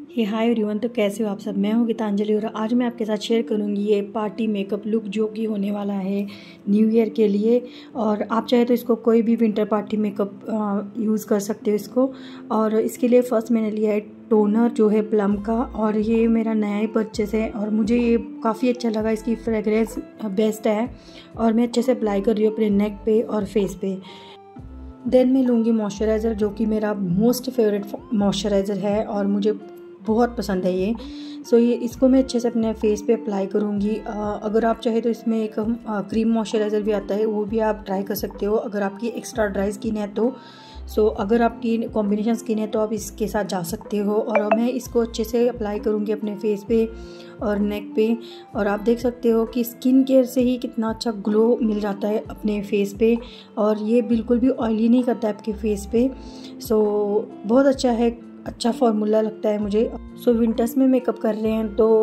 हे hi everyone. तो कैसे हो आप सब। मैं हूँ गीतांजलि और आज मैं आपके साथ शेयर करूँगी ये पार्टी मेकअप लुक जो कि होने वाला है न्यू ईयर के लिए। और आप चाहे तो इसको कोई भी विंटर पार्टी मेकअप यूज़ कर सकते हो इसको। और इसके लिए फ़र्स्ट मैंने लिया है टोनर जो है प्लम का, और ये मेरा नया ही परचेस है और मुझे ये काफ़ी अच्छा लगा। इसकी फ्रेगरेंस बेस्ट है और मैं अच्छे से अप्लाई कर रही हूँ अपने नेक पे और फेस पे। देन मैं लूँगी मॉइस्चराइज़र जो कि मेरा मोस्ट फेवरेट मॉइस्चराइज़र है और मुझे बहुत पसंद है ये। ये इसको मैं अच्छे से अपने फेस पे अप्लाई करूँगी। अगर आप चाहे तो इसमें एक क्रीम मॉइस्चराइज़र भी आता है, वो भी आप ट्राई कर सकते हो अगर आपकी एक्स्ट्रा ड्राई स्किन है तो। अगर आपकी कॉम्बिनेशन स्किन है तो आप इसके साथ जा सकते हो। और मैं इसको अच्छे से अप्लाई करूँगी अपने फेस पे और नेक पे। और आप देख सकते हो कि स्किन केयर से ही कितना अच्छा ग्लो मिल जाता है अपने फेस पे, और ये बिल्कुल भी ऑयली नहीं करता है आपके फेस पे। बहुत अच्छा है, अच्छा फार्मूला लगता है मुझे। विंटर्स में मेकअप कर रहे हैं तो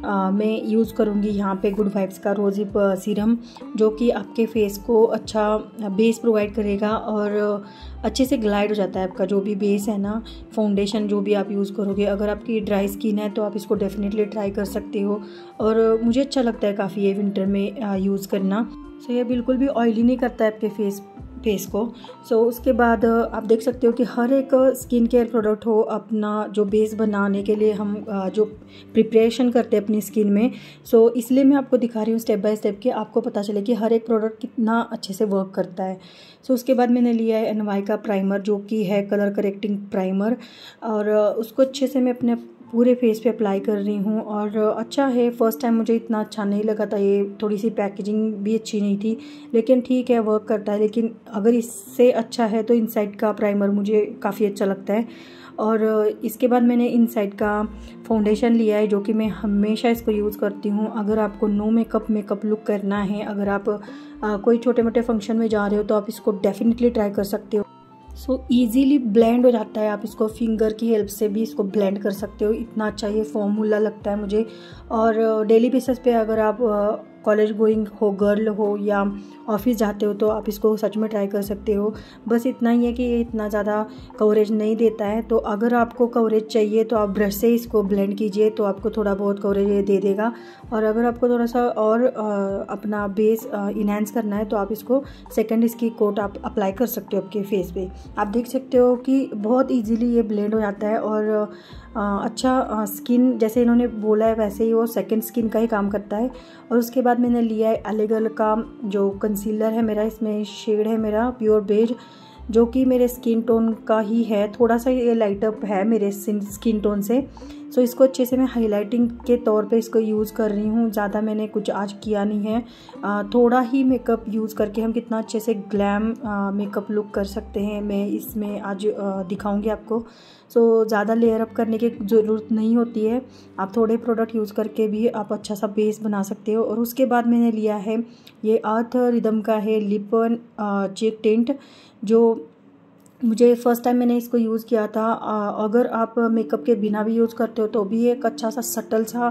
मैं यूज़ करूँगी यहाँ पे गुड वाइब्स का रोज़ हिप सीरम, जो कि आपके फेस को अच्छा बेस प्रोवाइड करेगा और अच्छे से ग्लाइड हो जाता है आपका जो भी बेस है ना, फाउंडेशन जो भी आप यूज़ करोगे। अगर आपकी ड्राई स्किन है तो आप इसको डेफिनेटली ट्राई कर सकते हो और मुझे अच्छा लगता है काफ़ी ये विंटर में यूज़ करना। ये बिल्कुल भी ऑयली नहीं करता है आपके फेस को। उसके बाद आप देख सकते हो कि हर एक स्किन केयर प्रोडक्ट हो अपना जो बेस बनाने के लिए हम जो प्रिपरेशन करते हैं अपनी स्किन में, इसलिए मैं आपको दिखा रही हूँ स्टेप बाय स्टेप कि आपको पता चले कि हर एक प्रोडक्ट कितना अच्छे से वर्क करता है। उसके बाद मैंने लिया है NY का प्राइमर जो कि है कलर करेक्टिंग प्राइमर, और उसको अच्छे से मैं अपने पूरे फेस पे अप्लाई कर रही हूँ और अच्छा है। फ़र्स्ट टाइम मुझे इतना अच्छा नहीं लगा था, ये थोड़ी सी पैकेजिंग भी अच्छी नहीं थी, लेकिन ठीक है वर्क करता है। लेकिन अगर इससे अच्छा है तो इनसाइड का प्राइमर मुझे काफ़ी अच्छा लगता है। और इसके बाद मैंने इनसाइड का फाउंडेशन लिया है जो कि मैं हमेशा इसको यूज़ करती हूँ। अगर आपको नो मेकअप लुक करना है, अगर आप कोई छोटे मोटे फंक्शन में जा रहे हो तो आप इसको डेफिनेटली ट्राई कर सकते हो। ईजीली ब्लेंड हो जाता है, आप इसको फिंगर की हेल्प से भी इसको ब्लेंड कर सकते हो। इतना अच्छा ये फॉर्मूला लगता है मुझे। और डेली बेसिस पे अगर आप कॉलेज गोइंग हो, गर्ल हो या ऑफिस जाते हो तो आप इसको सच में ट्राई कर सकते हो। बस इतना ही है कि ये इतना ज़्यादा कवरेज नहीं देता है, तो अगर आपको कवरेज चाहिए तो आप ब्रश से इसको ब्लेंड कीजिए तो आपको थोड़ा बहुत कवरेज ये दे देगा। और अगर आपको थोड़ा सा और अपना बेस इनहेंस करना है तो आप इसको सेकंड इसकी कोट आप अप्लाई कर सकते हो आपके फेस पे। आप देख सकते हो कि बहुत ईजीली ये ब्लेंड हो जाता है और अच्छा स्किन जैसे इन्होंने बोला है वैसे ही वो सेकंड स्किन का ही काम करता है। और उसके बाद मैंने लिया है एलेगल का जो कंसीलर है मेरा, इसमें शेड है मेरा प्योर बेज जो कि मेरे स्किन टोन का ही है, थोड़ा सा ये लाइट अप है मेरे स्किन टोन से। इसको अच्छे से मैं हाइलाइटिंग के तौर पे इसको यूज़ कर रही हूँ। ज़्यादा मैंने कुछ आज किया नहीं है, थोड़ा ही मेकअप यूज़ करके हम कितना अच्छे से ग्लैम मेकअप लुक कर सकते हैं मैं इसमें आज दिखाऊंगी आपको। ज़्यादा लेयर अप करने की ज़रूरत नहीं होती है, आप थोड़े प्रोडक्ट यूज़ करके भी आप अच्छा सा बेस बना सकते हो। और उसके बाद मैंने लिया है ये अर्थ रिदम का है लिप चेक टिंट, जो मुझे फ़र्स्ट टाइम मैंने इसको यूज़ किया था। अगर आप मेकअप के बिना भी यूज़ करते हो तो भी एक अच्छा सा सटल सा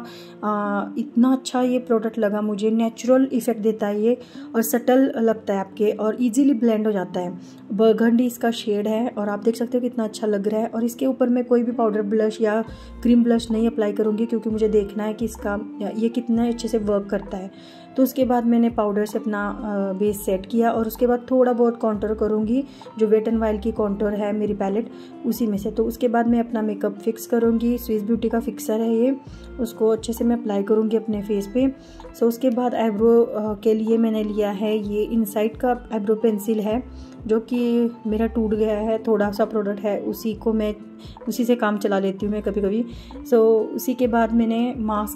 इतना अच्छा ये प्रोडक्ट लगा मुझे। नेचुरल इफ़ेक्ट देता है ये और सटल लगता है आपके और इजीली ब्लेंड हो जाता है। बर्गंडी इसका शेड है और आप देख सकते हो कितना अच्छा लग रहा है। और इसके ऊपर मैं कोई भी पाउडर ब्लश या क्रीम ब्लश नहीं अप्लाई करूँगी क्योंकि मुझे देखना है कि इसका ये कितना अच्छे से वर्क करता है। उसके बाद मैंने पाउडर से अपना बेस सेट किया और उसके बाद थोड़ा बहुत कॉन्टोर करूँगी, जो वेट एंड वाइल्ड की कॉन्टोर है मेरी पैलेट उसी में से। उसके बाद मैं अपना मेकअप फिक्स करूँगी। स्विस ब्यूटी का फिक्सर है ये, उसको अच्छे से मैं अप्लाई करूँगी अपने फेस पे। उसके बाद आईब्रो के लिए मैंने लिया है ये इनसाइड का आईब्रो पेंसिल है जो कि मेरा टूट गया है, थोड़ा सा प्रोडक्ट है, उसी से काम चला लेती हूँ मैं कभी कभी। उसी के बाद मैंने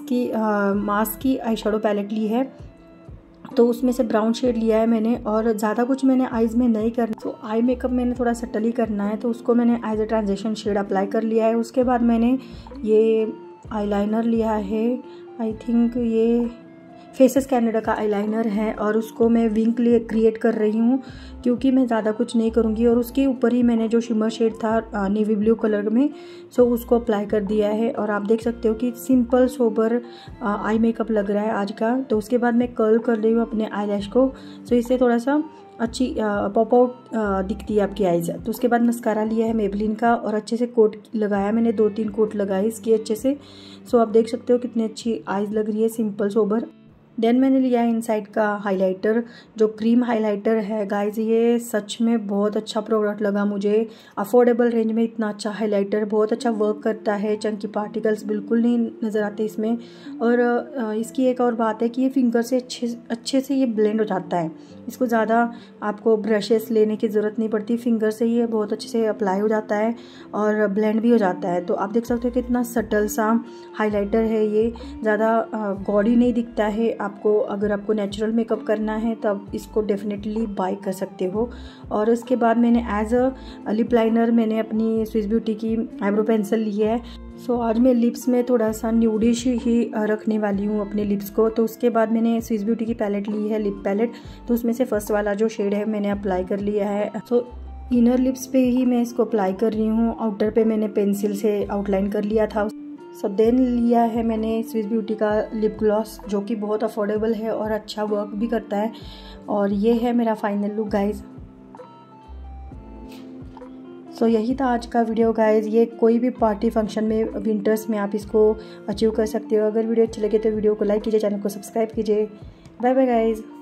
मास्क की आई शेडो पैलेट ली है, तो उसमें से ब्राउन शेड लिया है मैंने। और ज़्यादा कुछ मैंने आईज़ में नहीं करना, आई मेकअप मैंने थोड़ा सटल ही करना है, तो उसको मैंने as a transition shade apply कर लिया है। उसके बाद मैंने ये आईलाइनर लिया है, आई थिंक फेसेस कैनेडा का आईलाइनर है और उसको मैं विंग क्रिएट कर रही हूँ, क्योंकि मैं ज़्यादा कुछ नहीं करूँगी। और उसके ऊपर ही मैंने जो शिमर शेड था नेवी ब्लू कलर में, सो उसको अप्लाई कर दिया है। और आप देख सकते हो कि सिंपल सोबर आई मेकअप लग रहा है आज का। तो उसके बाद मैं कर्ल कर रही हूँ अपने आईलैश को, सो इससे थोड़ा सा अच्छी पॉप आउट दिखती है आपकी आईज। तो उसके बाद मस्कारा लिया है मेबलिन का और अच्छे से कोट लगाया मैंने, 2-3 कोट लगाए इसकी अच्छे से। सो आप देख सकते हो कितनी अच्छी आईज लग रही है सिंपल सोबर। देन मैंने लिया है इनसाइड का हाइलाइटर, जो क्रीम हाइलाइटर है गाइज। ये सच में बहुत अच्छा प्रोडक्ट लगा मुझे, अफोर्डेबल रेंज में इतना अच्छा हाइलाइटर, बहुत अच्छा वर्क करता है, चंकी पार्टिकल्स बिल्कुल नहीं नज़र आते इसमें। और इसकी एक और बात है कि ये फिंगर से अच्छे से ये ब्लेंड हो जाता है, इसको ज़्यादा आपको ब्रशेस लेने की ज़रूरत नहीं पड़ती, फिंगर से ये बहुत अच्छे से अप्लाई हो जाता है और ब्लेंड भी हो जाता है। तो आप देख सकते हो कितना सटल सा हाइलाइटर है ये, ज़्यादा गॉडी नहीं दिखता है। आपको अगर आपको नेचुरल मेकअप करना है तो आप इसको डेफिनेटली बाय कर सकते हो। और उसके बाद मैंने एज अ लिप लाइनर मैंने अपनी स्विस ब्यूटी की आईब्रो पेंसिल ली है। सो आज मैं लिप्स में थोड़ा सा न्यूडिश ही रखने वाली हूँ अपने लिप्स को। तो उसके बाद मैंने स्विस ब्यूटी की पैलेट ली है, लिप पैलेट। तो उसमें से फर्स्ट वाला जो शेड है मैंने अप्लाई कर लिया है। सो इनर लिप्स पे ही मैं इसको अप्लाई कर रही हूँ, आउटर पे मैंने पेंसिल से आउटलाइन कर लिया था। सो देन लिया है मैंने स्विस ब्यूटी का लिप ग्लॉस, जो कि बहुत अफोर्डेबल है और अच्छा वर्क भी करता है। और ये है मेरा फाइनल लुक गाइज। सो यही था आज का वीडियो गाइज। ये कोई भी पार्टी फंक्शन में विंटर्स में आप इसको अचीव कर सकते हो। अगर वीडियो अच्छी लगे तो वीडियो को लाइक कीजिए, चैनल को सब्सक्राइब कीजिए। Bye bye guys.